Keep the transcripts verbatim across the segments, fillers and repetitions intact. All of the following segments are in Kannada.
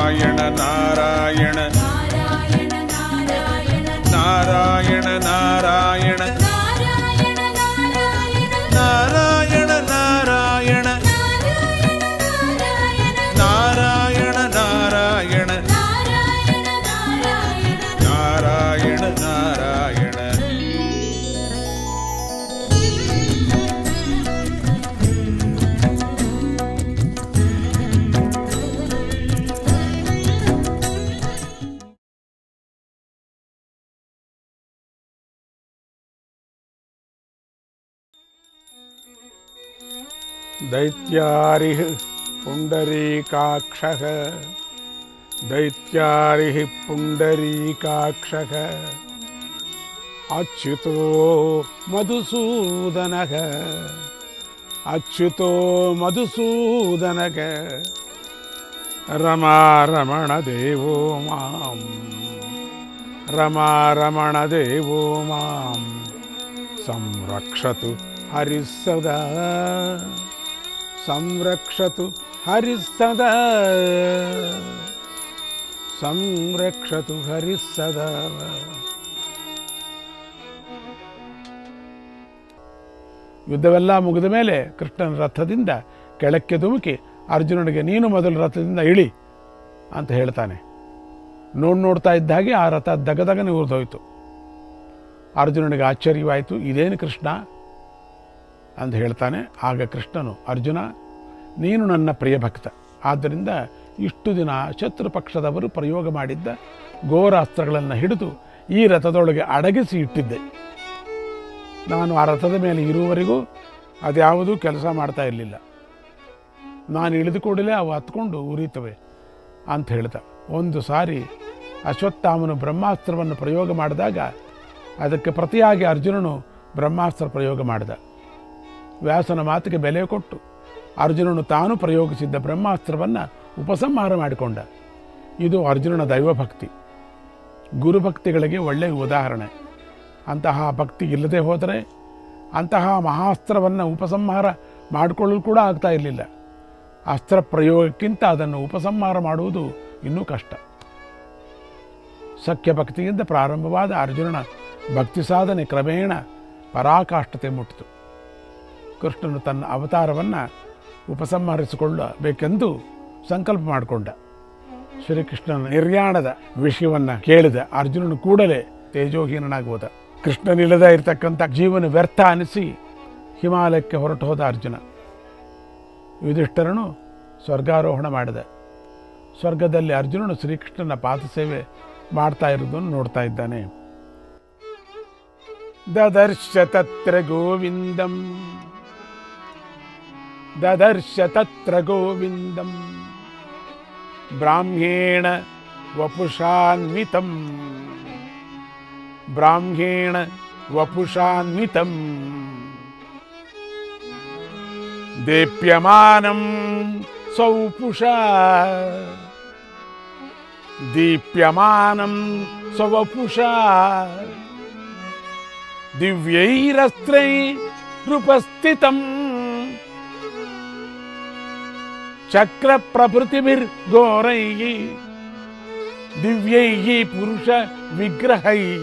ನಾರಾಯಣ ನಾರಾಯಣ ನಾರಾಯಣ ನಾರಾಯಣ ನಾರಾಯಣ ನಾರಾಯಣ ನಾರಾಯಣ ನಾರಾಯಣ ನಾರಾಯಣ ನಾರಾಯಣ दैत्यारिः पुण्डरीकाक्षः दैत्यारिः पुण्डरीकाक्षः अच्युतो मधुसूदनः अच्युतो मधुसूदनः रमारमणदेवो मां रमारमणदेवो मां संरक्षतु हरिः सदा संरक्षतु हरिः सदा संरक्षतु हरिः सदा. ಯುದ್ಧವೆಲ್ಲ ಮುಗಿದ ಮೇಲೆ ಕೃಷ್ಣನ ರಥದಿಂದ ಕೆಳಕ್ಕೆ ಧುಮುಕಿ ಅರ್ಜುನನಿಗೆ ನೀನು ಮೊದಲು ರಥದಿಂದ ಇಳಿ ಅಂತ ಹೇಳ್ತಾನೆ. ನೋಡ್ ನೋಡ್ತಾ ಇದ್ದ ಹಾಗೆ ಆ ರಥ ದಗದಗನೆ ಉರಿದೋಯ್ತು. ಅರ್ಜುನನಿಗೆ ಆಶ್ಚರ್ಯವಾಯಿತು, ಇದೇನು ಕೃಷ್ಣ ಅಂತ ಹೇಳ್ತಾನೆ. ಆಗ ಕೃಷ್ಣನು, ಅರ್ಜುನ ನೀನು ನನ್ನ ಪ್ರಿಯ ಭಕ್ತ, ಆದ್ದರಿಂದ ಇಷ್ಟು ದಿನ ಶತ್ರು ಪಕ್ಷದವರು ಪ್ರಯೋಗ ಮಾಡಿದ್ದ ಘೋರಾಸ್ತ್ರಗಳನ್ನು ಹಿಡಿದು ಈ ರಥದೊಳಗೆ ಅಡಗಿಸಿ ಇಟ್ಟಿದ್ದೆ. ನಾನು ಆ ರಥದ ಮೇಲೆ ಇರುವವರೆಗೂ ಅದ್ಯಾವುದೂ ಕೆಲಸ ಮಾಡ್ತಾ ಇರಲಿಲ್ಲ. ನಾನು ಇಳಿದು ಕೂಡಲೇ ಅವು ಹತ್ಕೊಂಡು ಉರಿತವೆ ಅಂತ ಹೇಳ್ತಾ, ಒಂದು ಸಾರಿ ಅಶ್ವತ್ಥಾಮನು ಬ್ರಹ್ಮಾಸ್ತ್ರವನ್ನು ಪ್ರಯೋಗ ಮಾಡಿದಾಗ ಅದಕ್ಕೆ ಪ್ರತಿಯಾಗಿ ಅರ್ಜುನನು ಬ್ರಹ್ಮಾಸ್ತ್ರ ಪ್ರಯೋಗ ಮಾಡಿದ. ವ್ಯಾಸನ ಮಾತಿಗೆ ಬೆಲೆ ಕೊಟ್ಟು ಅರ್ಜುನನು ತಾನು ಪ್ರಯೋಗಿಸಿದ್ದ ಬ್ರಹ್ಮಾಸ್ತ್ರವನ್ನು ಉಪಸಂಹಾರ ಮಾಡಿಕೊಂಡ. ಇದು ಅರ್ಜುನನ ದೈವಭಕ್ತಿ, ಗುರುಭಕ್ತಿಗಳಿಗೆ ಒಳ್ಳೆಯ ಉದಾಹರಣೆ. ಅಂತಹ ಭಕ್ತಿ ಇಲ್ಲದೆ ಹೋದರೆ ಅಂತಹ ಮಹಾಸ್ತ್ರವನ್ನು ಉಪಸಂಹಾರ ಮಾಡಿಕೊಳ್ಳಲು ಕೂಡ ಆಗ್ತಾ ಇರಲಿಲ್ಲ. ಅಸ್ತ್ರ ಪ್ರಯೋಗಕ್ಕಿಂತ ಅದನ್ನು ಉಪಸಂಹಾರ ಮಾಡುವುದು ಇನ್ನೂ ಕಷ್ಟ. ಸಖ್ಯ ಭಕ್ತಿಯಿಂದ ಪ್ರಾರಂಭವಾದ ಅರ್ಜುನನ ಭಕ್ತಿ ಸಾಧನೆ ಕ್ರಮೇಣ ಪರಾಕಾಷ್ಠತೆ ಮುಟ್ಟಿತು. ಕೃಷ್ಣನು ತನ್ನ ಅವತಾರವನ್ನು ಉಪಸಂಹರಿಸಿಕೊಳ್ಳಬೇಕೆಂದು ಸಂಕಲ್ಪ ಮಾಡಿಕೊಂಡ. ಶ್ರೀಕೃಷ್ಣನ ನಿರ್ಯಾಣದ ವಿಷಯವನ್ನು ಕೇಳಿದ ಅರ್ಜುನನು ಕೂಡಲೇ ತೇಜೋಹೀನನಾಗಿ ಹೋದ. ಕೃಷ್ಣನಿಲ್ಲದ ಇರತಕ್ಕಂಥ ಜೀವನ ವ್ಯರ್ಥ ಅನಿಸಿ ಹಿಮಾಲಯಕ್ಕೆ ಹೊರಟು ಹೋದ ಅರ್ಜುನ. ಯುಧಿಷ್ಠರನು ಸ್ವರ್ಗಾರೋಹಣ ಮಾಡಿದ. ಸ್ವರ್ಗದಲ್ಲಿ ಅರ್ಜುನನು ಶ್ರೀಕೃಷ್ಣನ ಪಾದಸೇವೆ ಮಾಡ್ತಾ ಇರುವುದನ್ನು ನೋಡ್ತಾ ಇದ್ದಾನೆ. ದದರ್ಶ ತತ್ರ ಗೋವಿಂದಂ ದದರ್ಶ ತತ್ರ ಗೋವಿಂದಂ ಬ್ರಾಹ್ಮೇಣ ವಪುಷಾನ್ವಿತಂ ಬ್ರಾಹ್ಮೇಣ ವಪುಷಾನ್ವಿತಂ ದೀಪ್ಯಮಾನಂ ಸೌಪುಷಾ ದೀಪ್ಯಮಾನಂ ಸ್ವವಪುಷಾ ದಿವ್ಯೈರಸ್ತ್ರೈರುಪಸ್ಥಿತಂ ಚಕ್ರ ಪ್ರಭೃತಿಭಿರ್ಘೋರೈಃ ದಿವ್ಯೈಃ ಪುರುಷ ವಿಗ್ರಹೈಃ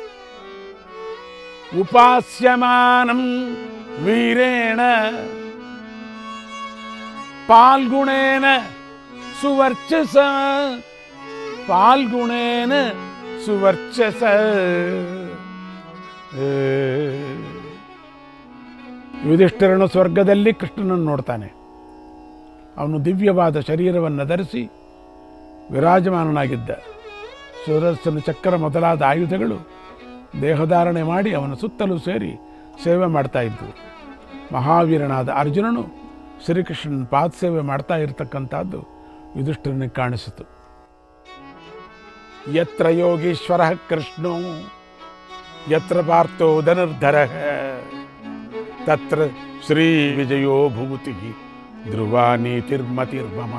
ಉಪಾಸ್ಯಮಾನಂ ವೀರೇಣ ಪಾಲ್ಗುಣೇನ ಸುವರ್ಚಸ ಪಾಲ್ಗುಣೇನ ಸುವರ್ಚಸ. ಯುಧಿಷ್ಠಿರನು ಸ್ವರ್ಗದಲ್ಲಿ ಕೃಷ್ಣನನ್ನು ನೋಡ್ತಾನೆ. ಅವನು ದಿವ್ಯವಾದ ಶರೀರವನ್ನು ಧರಿಸಿ ವಿರಾಜಮಾನನಾಗಿದ್ದ. ಸುದರ್ಶನ ಚಕ್ರ ಮೊದಲಾದ ಆಯುಧಗಳು ದೇಹಧಾರಣೆ ಮಾಡಿ ಅವನ ಸುತ್ತಲೂ ಸೇರಿ ಸೇವೆ ಮಾಡ್ತಾ ಇದ್ದವು. ಮಹಾವೀರನಾದ ಅರ್ಜುನನು ಶ್ರೀಕೃಷ್ಣನ ಪಾದಸೇವೆ ಮಾಡ್ತಾ ಇರತಕ್ಕಂಥದ್ದು ಯುಧಿಷ್ಠಿರನಿಗೆ ಕಾಣಿಸಿತು. ಯತ್ರ ಯೋಗೀಶ್ವರಃ ಕೃಷ್ಣೋ ಯತ್ರ ಪಾರ್ಥೋ ಧನುರ್ಧರಃ ತತ್ರ ಶ್ರೀ ವಿಜಯೋ ಭೂತಿ ಧ್ರುವ ನೀತಿರ್ಮತಿರ್ಮಮ.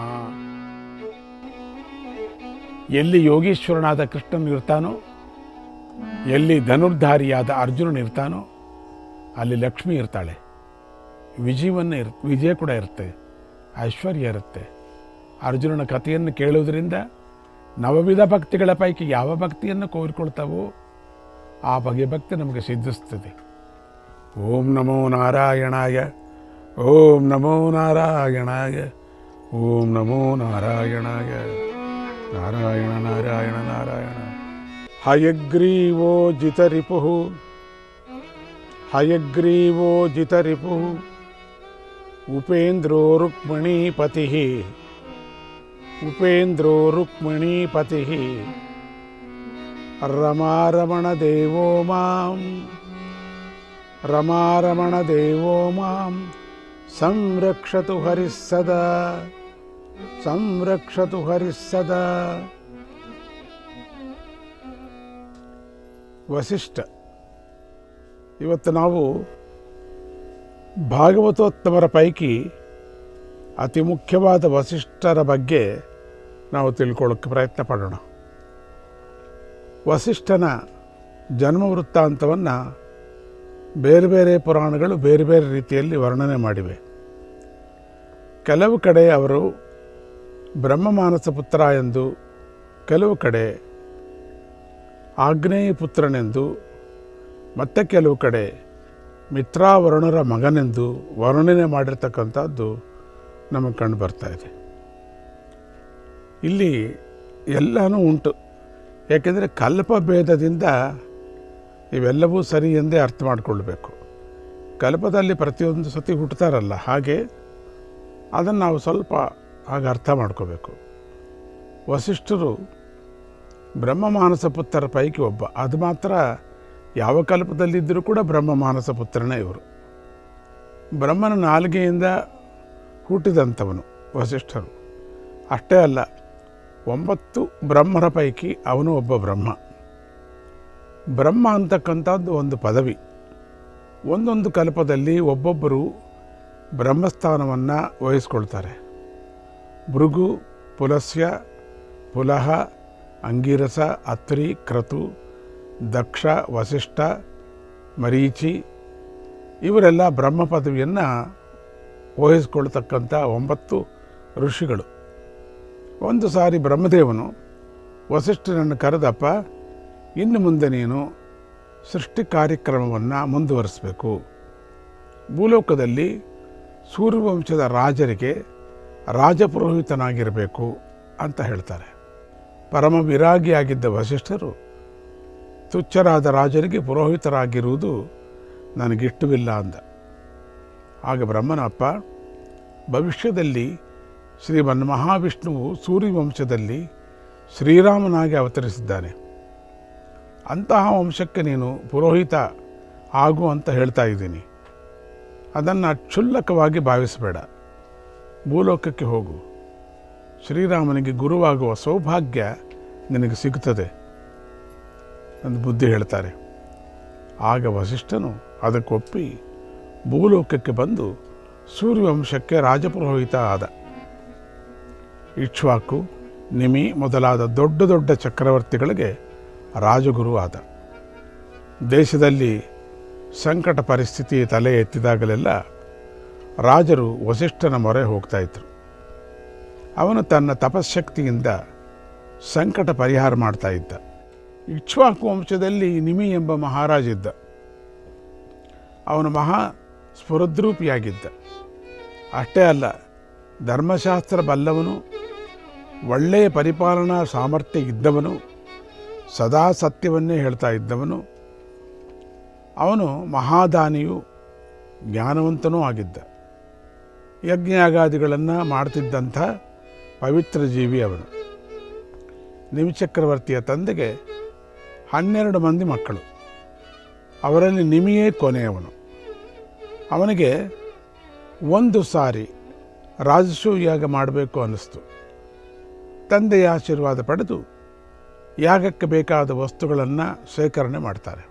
ಎಲ್ಲಿ ಯೋಗೀಶ್ವರನಾದ ಕೃಷ್ಣನ್ ಇರ್ತಾನೋ, ಎಲ್ಲಿ ಧನುರ್ಧಾರಿಯಾದ ಅರ್ಜುನನಿರ್ತಾನೋ ಅಲ್ಲಿ ಲಕ್ಷ್ಮಿ ಇರ್ತಾಳೆ. ವಿಜಯವನ್ನ ಇರ್ ವಿಜಯ ಕೂಡ ಇರುತ್ತೆ, ಐಶ್ವರ್ಯ ಇರುತ್ತೆ. ಅರ್ಜುನನ ಕಥೆಯನ್ನು ಕೇಳುವುದರಿಂದ ನವವಿಧ ಭಕ್ತಿಗಳ ಪೈಕಿ ಯಾವ ಭಕ್ತಿಯನ್ನು ಕೋರಿಕೊಳ್ತಾವೋ ಆ ಬಗೆಯ ಭಕ್ತಿ ನಮಗೆ ಸಿದ್ಧಿಸ್ತದೆ. ಓಂ ನಮೋ ನಾರಾಯಣಾಯ, ಓಂ ನಮೋ ನಾರಾಯಣಾಯ, ಓಂ ನಮೋ ನಾರಾಯಣಾಯ. ನಾರಾಯಣ ನಾರಾಯಣ ನಾರಾಯಣ. ಹಯಗ್ರೀವೋ ಜಿತರಿಪುಃ, ಹಯಗ್ರೀವೋ ಜಿತರಿಪುಃ, ಉಪೇಂದ್ರೋ ರುಕ್ಮಿಣೀಪತಿಃ, ಉಪೇಂದ್ರೋ ರುಕ್ಮಿಣೀಪತಿಃ, ರಮಾರಮಣ ದೇವೋ ಮಾಂ, ರಮಾರಮಣ ದೇವೋ ಮಾಂ ಸಂರಕ್ಷತು ಹರಿಃ ಸದಾ, ಸಂರಕ್ಷತು ಹರಿಃ ಸದಾ. ವಸಿಷ್ಠ. ಇವತ್ತು ನಾವು ಭಾಗವತೋತ್ತಮರ ಪೈಕಿ ಅತಿ ಮುಖ್ಯವಾದ ವಸಿಷ್ಠರ ಬಗ್ಗೆ ನಾವು ತಿಳ್ಕೊಳ್ಳೋಕ್ಕೆ ಪ್ರಯತ್ನ ಪಡೋಣ. ವಸಿಷ್ಠನ ಜನ್ಮ ವೃತ್ತಾಂತವನ್ನು ಬೇರೆ ಬೇರೆ ಪುರಾಣಗಳು ಬೇರೆ ಬೇರೆ ರೀತಿಯಲ್ಲಿ ವರ್ಣನೆ ಮಾಡಿವೆ. ಕೆಲವು ಕಡೆ ಅವರು ಬ್ರಹ್ಮಮಾನಸ ಪುತ್ರ ಎಂದು, ಕೆಲವು ಕಡೆ ಆಗ್ನೇಯ ಪುತ್ರನೆಂದು, ಮತ್ತೆ ಕೆಲವು ಕಡೆ ಮಿತ್ರಾವರುಣರ ಮಗನೆಂದು ವರ್ಣನೆ ಮಾಡಿರ್ತಕ್ಕಂಥದ್ದು ನಮಗೆ ಕಂಡು ಬರ್ತಾ ಇದೆ. ಇಲ್ಲಿ ಎಲ್ಲನೂ ಉಂಟು. ಏಕೆಂದರೆ ಕಲ್ಪಭೇದದಿಂದ ಇವೆಲ್ಲವೂ ಸರಿ ಎಂದೇ ಅರ್ಥ ಮಾಡಿಕೊಳ್ಬೇಕು. ಕಲ್ಪದಲ್ಲಿ ಪ್ರತಿಯೊಂದು ಸತಿ ಹುಟ್ಟುತ್ತಾರಲ್ಲ, ಹಾಗೆ ಅದನ್ನು ನಾವು ಸ್ವಲ್ಪ ಹಾಗೆ ಅರ್ಥ ಮಾಡ್ಕೋಬೇಕು. ವಸಿಷ್ಠರು ಬ್ರಹ್ಮಮಾನಸ ಪುತ್ರರ ಪೈಕಿ ಒಬ್ಬ. ಅದು ಮಾತ್ರ ಯಾವ ಕಲ್ಪದಲ್ಲಿದ್ದರೂ ಕೂಡ ಬ್ರಹ್ಮಮಾನಸ ಪುತ್ರನೇ ಇವರು. ಬ್ರಹ್ಮನ ನಾಲಿಗೆಯಿಂದ ಹುಟ್ಟಿದಂಥವನು ವಸಿಷ್ಠರು. ಅಷ್ಟೇ ಅಲ್ಲ, ಒಂಬತ್ತು ಬ್ರಹ್ಮರ ಪೈಕಿ ಅವನು ಒಬ್ಬ ಬ್ರಹ್ಮ. ಬ್ರಹ್ಮ ಅಂತಕ್ಕಂಥದ್ದು ಒಂದು ಪದವಿ. ಒಂದೊಂದು ಕಲ್ಪದಲ್ಲಿ ಒಬ್ಬೊಬ್ಬರು ಬ್ರಹ್ಮಸ್ಥಾನವನ್ನು ವಹಿಸ್ಕೊಳ್ತಾರೆ. ಭೃಗು, ಪುಲಸ್ಯ, ಪುಲಹ, ಅಂಗಿರಸ, ಅತ್ರಿ, ಕ್ರತು, ದಕ್ಷ, ವಸಿಷ್ಠ, ಮರೀಚಿ ಇವರೆಲ್ಲ ಬ್ರಹ್ಮ ಪದವಿಯನ್ನು ವಹಿಸ್ಕೊಳ್ತಕ್ಕಂಥ ಒಂಬತ್ತು ಋಷಿಗಳು. ಒಂದು ಸಾರಿ ಬ್ರಹ್ಮದೇವನು ವಸಿಷ್ಠನನ್ನು ಕರೆದಪ್ಪ, ಇನ್ನು ಮುಂದೆ ನೀನು ಸೃಷ್ಟಿ ಕಾರ್ಯಕ್ರಮವನ್ನು ಮುಂದುವರಿಸಬೇಕು. ಭೂಲೋಕದಲ್ಲಿ ಸೂರ್ಯವಂಶದ ರಾಜರಿಗೆ ರಾಜಪುರೋಹಿತನಾಗಿರಬೇಕು ಅಂತ ಹೇಳ್ತಾರೆ. ಪರಮ ವಿರಾಗಿಯಾಗಿದ್ದ ವಸಿಷ್ಠರು ತುಚ್ಛರಾದ ರಾಜರಿಗೆ ಪುರೋಹಿತರಾಗಿರುವುದು ನನಗಿಷ್ಟವಿಲ್ಲ ಅಂದ. ಆಗ ಬ್ರಹ್ಮನಪ್ಪ, ಭವಿಷ್ಯದಲ್ಲಿ ಶ್ರೀಮನ್ ಮಹಾವಿಷ್ಣುವು ಸೂರ್ಯವಂಶದಲ್ಲಿ ಶ್ರೀರಾಮನಾಗಿ ಅವತರಿಸಿದ್ದಾನೆ. ಅಂತಹ ವಂಶಕ್ಕೆ ನೀನು ಪುರೋಹಿತ ಆಗು ಅಂತ ಹೇಳ್ತಾ ಇದ್ದೀನಿ. ಅದನ್ನು ಕ್ಷುಲ್ಲಕವಾಗಿ ಭಾವಿಸಬೇಡ. ಭೂಲೋಕಕ್ಕೆ ಹೋಗು. ಶ್ರೀರಾಮನಿಗೆ ಗುರುವಾಗುವ ಸೌಭಾಗ್ಯ ನಿನಗೆ ಸಿಗುತ್ತದೆ ಎಂದು ಬುದ್ಧಿ ಹೇಳ್ತಾರೆ. ಆಗ ವಸಿಷ್ಠನು ಅದಕ್ಕೊಪ್ಪಿ ಭೂಲೋಕಕ್ಕೆ ಬಂದು ಸೂರ್ಯವಂಶಕ್ಕೆ ರಾಜಪುರೋಹಿತ ಆದ. ಇಕ್ಷ್ವಾಕು, ನಿಮಿ ಮೊದಲಾದ ದೊಡ್ಡ ದೊಡ್ಡ ಚಕ್ರವರ್ತಿಗಳಿಗೆ ರಾಜಗುರು ಆದ. ದೇಶದಲ್ಲಿ ಸಂಕಟ ಪರಿಸ್ಥಿತಿ ತಲೆ ಎತ್ತಿದಾಗಲೆಲ್ಲ ರಾಜರು ವಸಿಷ್ಠನ ಮೊರೆ ಹೋಗ್ತಾ ಇದ್ರು. ಅವನು ತನ್ನ ತಪಶಕ್ತಿಯಿಂದ ಸಂಕಟ ಪರಿಹಾರ ಮಾಡ್ತಾ ಇದ್ದ. ಇಕ್ಷ್ವಾಕು ವಂಶದಲ್ಲಿ ನಿಮಿ ಎಂಬ ಮಹಾರಾಜ ಇದ್ದ. ಅವನು ಮಹಾ ಸ್ಫುರದ್ರೂಪಿಯಾಗಿದ್ದ. ಅಷ್ಟೇ ಅಲ್ಲ, ಧರ್ಮಶಾಸ್ತ್ರ ಬಲ್ಲವನು, ಒಳ್ಳೆಯ ಪರಿಪಾಲನಾ ಸಾಮರ್ಥ್ಯ ಇದ್ದವನು, ಸದಾ ಸತ್ಯವನ್ನೇ ಹೇಳ್ತಾ ಇದ್ದವನು. ಅವನು ಮಹಾದಾನಿಯೂ ಜ್ಞಾನವಂತನೂ ಆಗಿದ್ದ. ಯಜ್ಞಯಾಗಾದಿಗಳನ್ನು ಮಾಡ್ತಿದ್ದಂಥ ಪವಿತ್ರ ಜೀವಿ ಅವನು. ನಿಮಿಚಕ್ರವರ್ತಿಯ ತಂದೆಗೆ ಹನ್ನೆರಡು ಮಂದಿ ಮಕ್ಕಳು. ಅವರಲ್ಲಿ ನಿಮಿಯೇ ಕೊನೆಯವನು. ಅವನಿಗೆ ಒಂದು ಸಾರಿ ರಾಜಸೂಯ ಯಾಗ ಮಾಡಬೇಕು ಅನ್ನಿಸ್ತು. ತಂದೆಯ ಆಶೀರ್ವಾದ ಪಡೆದು ಯಾಗಕ್ಕೆ ಬೇಕಾದ ವಸ್ತುಗಳನ್ನು ಸೇಕರಣೆ ಮಾಡ್ತಾರೆ.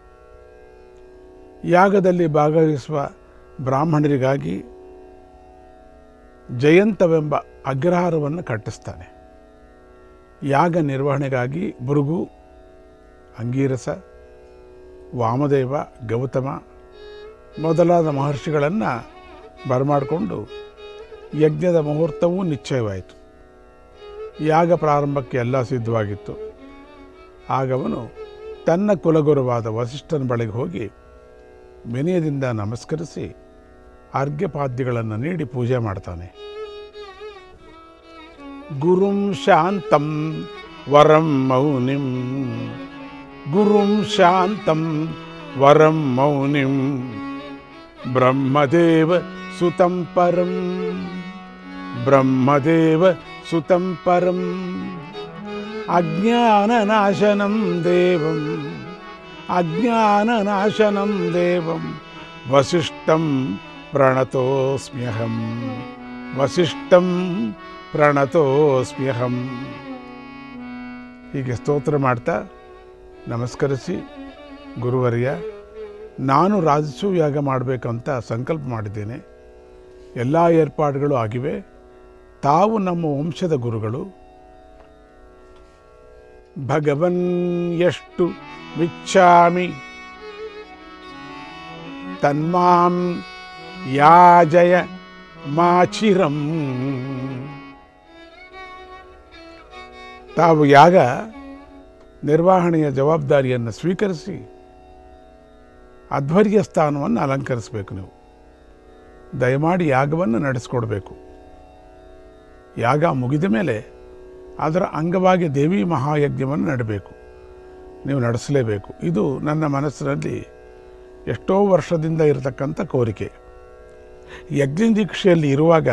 ಯಾಗದಲ್ಲಿ ಭಾಗವಹಿಸುವ ಬ್ರಾಹ್ಮಣರಿಗಾಗಿ ಜಯಂತವೆಂಬ ಅಗ್ರಹಾರವನ್ನು ಕಟ್ಟಿಸ್ತಾನೆ. ಯಾಗ ನಿರ್ವಹಣೆಗಾಗಿ ಭೃಗು, ಅಂಗೀರಸ, ವಾಮದೇವ, ಗೌತಮ ಮೊದಲಾದ ಮಹರ್ಷಿಗಳನ್ನು ಬರಮಾಡಿಕೊಂಡು ಯಜ್ಞದ ಮುಹೂರ್ತವೂ ನಿಶ್ಚಯವಾಯಿತು. ಯಾಗ ಪ್ರಾರಂಭಕ್ಕೆ ಎಲ್ಲ ಸಿದ್ಧವಾಗಿತ್ತು. ಆಗವನು ತನ್ನ ಕುಲಗುರುವಾದ ವಸಿಷ್ಠನ ಬಳಿಗೆ ಹೋಗಿ ವಿನಯದಿಂದ ನಮಸ್ಕರಿಸಿ ಅರ್ಘ್ಯಪಾದ್ಯಗಳನ್ನು ನೀಡಿ ಪೂಜೆ ಮಾಡ್ತಾನೆ. ಗುರುಂ ಶಾಂತಂ ವರಂ ಮೌನಿಂ ಗುರುಂ ಶಾಂತಂ ವರಂ ಮೌನಿಂ ಬ್ರಹ್ಮದೇವ ಸುತಂ ಪರಂ ಬ್ರಹ್ಮದೇವ ಸುತಂ ಪರಂ ಅಜ್ಞಾನನಾಶನಂ ದೇವಂ ಅಜ್ಞಾನನಾಶನಂ ದೇವಂ ವಸಿಷ್ಠಂ ಪ್ರಣತೋಸ್ಮ್ಯಹಂ ವಸಿಷ್ಠಂ ಪ್ರಣತೋಸ್ಮ್ಯಹಂ. ಹೀಗೆ ಸ್ತೋತ್ರ ಮಾಡ್ತಾ ನಮಸ್ಕರಿಸಿ, ಗುರುವರ್ಯ, ನಾನು ರಾಜಸೂಯ ಯಾಗ ಮಾಡಬೇಕಂತ ಸಂಕಲ್ಪ ಮಾಡಿದ್ದೇನೆ. ಎಲ್ಲ ಏರ್ಪಾಡುಗಳು ಆಗಿವೆ. ತಾವು ನಮ್ಮ ವಂಶದ ಗುರುಗಳು. ಭಗವನ್ ಎಷ್ಟು ವಿಚ್ಛಾಮಿ ತನ್ಮಾಂ ಯಾಜಯ ಮಾಚಿರಂ. ತಾವು ಯಾಗ ನಿರ್ವಹಣೆಯ ಜವಾಬ್ದಾರಿಯನ್ನು ಸ್ವೀಕರಿಸಿ ಅಧ್ವರ್ಯ ಸ್ಥಾನವನ್ನು ಅಲಂಕರಿಸಬೇಕು. ನೀವು ದಯಮಾಡಿ ಯಾಗವನ್ನು ನಡೆಸಿಕೊಡ್ಬೇಕು. ಯಾಗ ಮುಗಿದ ಮೇಲೆ ಅದರ ಅಂಗವಾಗಿ ದೇವಿ ಮಹಾಯಜ್ಞವನ್ನು ನಡೆಯಬೇಕು. ನೀವು ನಡೆಸಲೇಬೇಕು. ಇದು ನನ್ನ ಮನಸ್ಸಿನಲ್ಲಿ ಎಷ್ಟೋ ವರ್ಷದಿಂದ ಇರತಕ್ಕಂಥ ಕೋರಿಕೆ. ಯಜ್ಞ ದೀಕ್ಷೆಯಲ್ಲಿ ಇರುವಾಗ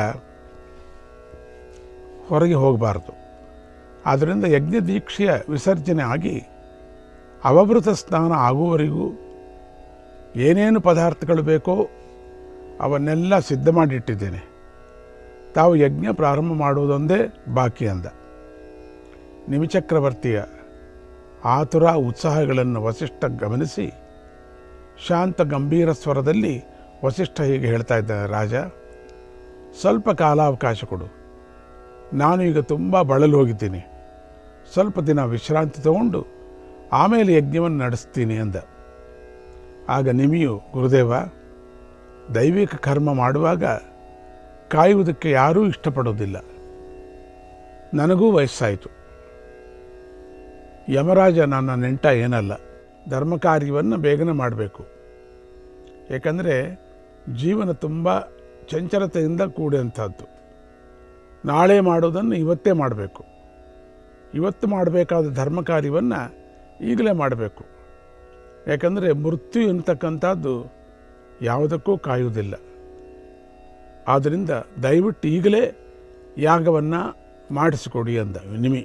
ಹೊರಗೆ ಹೋಗಬಾರ್ದು. ಆದ್ದರಿಂದ ಯಜ್ಞ ದೀಕ್ಷೆಯ ವಿಸರ್ಜನೆ ಆಗಿ ಅವಭೃತ ಸ್ನಾನ ಆಗುವವರೆಗೂ ಏನೇನು ಪದಾರ್ಥಗಳು ಬೇಕೋ ಅವನ್ನೆಲ್ಲ ಸಿದ್ಧ ಮಾಡಿಟ್ಟಿದ್ದೇನೆ. ತಾವು ಯಜ್ಞ ಪ್ರಾರಂಭ ಮಾಡುವುದೊಂದೇ ಬಾಕಿ ಅಂದ. ನಿಮಿಚಕ್ರವರ್ತಿಯ ಆತುರ ಉತ್ಸಾಹಗಳನ್ನು ವಸಿಷ್ಠ ಗಮನಿಸಿ ಶಾಂತ ಗಂಭೀರ ಸ್ವರದಲ್ಲಿ ವಸಿಷ್ಠ ಹೀಗೆ ಹೇಳ್ತಾ ಇದ್ದಾರೆ, ರಾಜ, ಸ್ವಲ್ಪ ಕಾಲಾವಕಾಶ ಕೊಡು. ನಾನು ಈಗ ತುಂಬ ಬಳಲು ಹೋಗಿದ್ದೀನಿ. ಸ್ವಲ್ಪ ದಿನ ವಿಶ್ರಾಂತಿ ತಗೊಂಡು ಆಮೇಲೆ ಯಜ್ಞವನ್ನು ನಡೆಸ್ತೀನಿ ಅಂದ. ಆಗ ನಿಮಿಯು, ಗುರುದೇವ, ದೈವಿಕ ಕರ್ಮ ಮಾಡುವಾಗ ಕಾಯುವುದಕ್ಕೆ ಯಾರೂ ಇಷ್ಟಪಡೋದಿಲ್ಲ. ನನಗೂ ವಯಸ್ಸಾಯಿತು. ಯಮರಾಜ ನನ್ನ ನೆಂಟ ಏನಲ್ಲ. ಧರ್ಮ ಕಾರ್ಯವನ್ನು ಬೇಗನೆ ಮಾಡಬೇಕು. ಏಕೆಂದರೆ ಜೀವನ ತುಂಬ ಚಂಚಲತೆಯಿಂದ ಕೂಡಿದಂಥದ್ದು. ನಾಳೆ ಮಾಡೋದನ್ನು ಇವತ್ತೇ ಮಾಡಬೇಕು. ಇವತ್ತು ಮಾಡಬೇಕಾದ ಧರ್ಮ ಕಾರ್ಯವನ್ನು ಈಗಲೇ ಮಾಡಬೇಕು. ಯಾಕಂದರೆ ಮೃತ್ಯು ಅಂತಕ್ಕಂಥದ್ದು ಯಾವುದಕ್ಕೂ ಕಾಯುವುದಿಲ್ಲ. ಆದ್ದರಿಂದ ದಯವಿಟ್ಟು ಈಗಲೇ ಯಾಗವನ್ನು ಮಾಡಿಸಿಕೊಡಿ ಅಂದ ನಿಮಿ.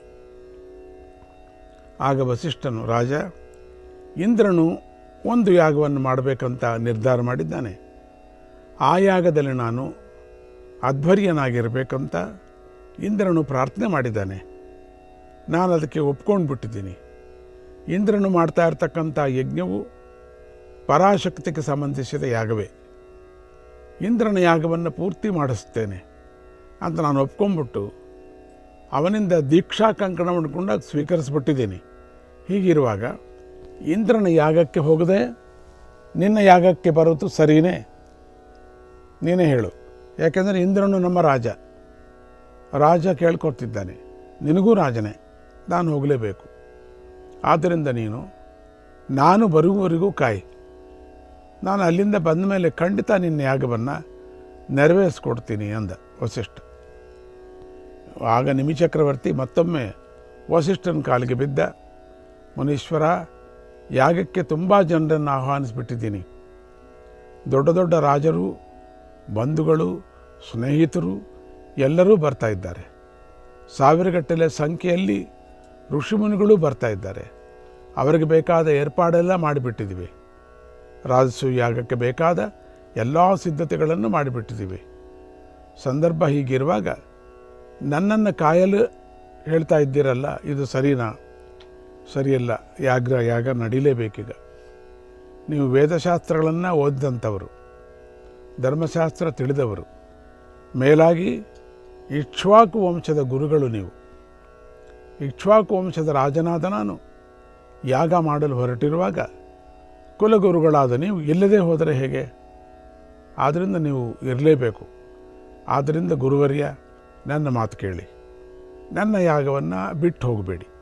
ಆಗ ವಸಿಷ್ಠನು, ರಾಜ, ಇಂದ್ರನು ಒಂದು ಯಾಗವನ್ನು ಮಾಡಬೇಕಂತ ನಿರ್ಧಾರ ಮಾಡಿದ್ದಾನೆ. ಆ ಯಾಗದಲ್ಲಿ ನಾನು ಅಧ್ವರ್ಯನಾಗಿರಬೇಕಂತ ಇಂದ್ರನು ಪ್ರಾರ್ಥನೆ ಮಾಡಿದ್ದಾನೆ. ನಾನು ಅದಕ್ಕೆ ಒಪ್ಕೊಂಡು ಬಿಟ್ಟಿದ್ದೀನಿ. ಇಂದ್ರನು ಮಾಡ್ತಾ ಇರ್ತಕ್ಕಂಥ ಯಜ್ಞವು ಪರಾಶಕ್ತಿಗೆ ಸಂಬಂಧಿಸಿದ ಯಾಗವೇ. ಇಂದ್ರನ ಯಾಗವನ್ನು ಪೂರ್ತಿ ಮಾಡಿಸ್ತೇನೆ ಅಂತ ನಾನು ಒಪ್ಕೊಂಡ್ಬಿಟ್ಟು ಅವನಿಂದ ದೀಕ್ಷಾ ಕಂಕಣವನ್ನು ಕೂಡ ಸ್ವೀಕರಿಸಿಬಿಟ್ಟಿದ್ದೀನಿ. ಹೀಗಿರುವಾಗ ಇಂದ್ರನ ಯಾಗಕ್ಕೆ ಹೋಗದೆ ನಿನ್ನ ಯಾಗಕ್ಕೆ ಬರೋದು ಸರಿಯೇ? ನೀನೇ ಹೇಳು. ಯಾಕೆಂದರೆ ಇಂದ್ರನು ನಮ್ಮ ರಾಜ. ರಾಜ ಕೇಳ್ಕೊಡ್ತಿದ್ದಾನೆ, ನಿನಗೂ ರಾಜನೇ, ನಾನು ಹೋಗಲೇಬೇಕು. ಆದ್ದರಿಂದ ನೀನು ನಾನು ಬರುವವರೆಗೂ ಕಾಯಿ. ನಾನು ಅಲ್ಲಿಂದ ಬಂದ ಮೇಲೆ ಖಂಡಿತ ನಿನ್ನ ಯಾಗವನ್ನು ನೆರವೇರಿಸ್ಕೊಡ್ತೀನಿ ಅಂದ ವಸಿಷ್ಠ. ಆಗ ನಿಮಿಚಕ್ರವರ್ತಿ ಮತ್ತೊಮ್ಮೆ ವಸಿಷ್ಠನ ಕಾಲಿಗೆ ಬಿದ್ದ, ಮುನೀಶ್ವರ, ಯಾಗಕ್ಕೆ ತುಂಬ ಜನರನ್ನು ಆಹ್ವಾನಿಸಿಬಿಟ್ಟಿದ್ದೀನಿ. ದೊಡ್ಡ ದೊಡ್ಡ ರಾಜರು, ಬಂಧುಗಳು, ಸ್ನೇಹಿತರು ಎಲ್ಲರೂ ಬರ್ತಾ ಇದ್ದಾರೆ. ಸಾವಿರಗಟ್ಟಲೆ ಸಂಖ್ಯೆಯಲ್ಲಿ ಋಷಿಮುನಿಗಳು ಬರ್ತಾ ಇದ್ದಾರೆ. ಅವರಿಗೆ ಬೇಕಾದ ಏರ್ಪಾಡೆಲ್ಲ ಮಾಡಿಬಿಟ್ಟಿದ್ದೀವಿ. ರಾಜಸೂಯ ಯಾಗಕ್ಕೆ ಬೇಕಾದ ಎಲ್ಲ ಸಿದ್ಧತೆಗಳನ್ನು ಮಾಡಿಬಿಟ್ಟಿದ್ದೀವಿ. ಸಂದರ್ಭ ಹೀಗಿರುವಾಗ ನನ್ನನ್ನು ಕಾಯಲು ಹೇಳ್ತಾ ಇದ್ದೀರಲ್ಲ, ಇದು ಸರಿನಾ? ಸರಿಯಲ್ಲ. ಯಾಗ ಯಾಗ ನಡೀಲೇಬೇಕೀಗ. ನೀವು ವೇದಶಾಸ್ತ್ರಗಳನ್ನು ಓದಿದಂಥವರು, ಧರ್ಮಶಾಸ್ತ್ರ ತಿಳಿದವರು, ಮೇಲಾಗಿ ಇಕ್ಷ್ವಾಕು ವಂಶದ ಗುರುಗಳು ನೀವು. ಇಕ್ಷ್ವಾಕು ವಂಶದ ರಾಜನಾದ ನಾನು ಯಾಗ ಮಾಡಲು ಹೊರಟಿರುವಾಗ ಕುಲಗುರುಗಳಾದ ನೀವು ಇಲ್ಲದೆ ಹೋದರೆ ಹೇಗೆ? ಆದ್ದರಿಂದ ನೀವು ಇರಲೇಬೇಕು. ಆದ್ದರಿಂದ ಗುರುವರ್ಯ, ನನ್ನ ಮಾತು ಕೇಳಿ. ನನ್ನ ಯಾಗವನ್ನು ಬಿಟ್ಟು ಹೋಗಬೇಡಿ.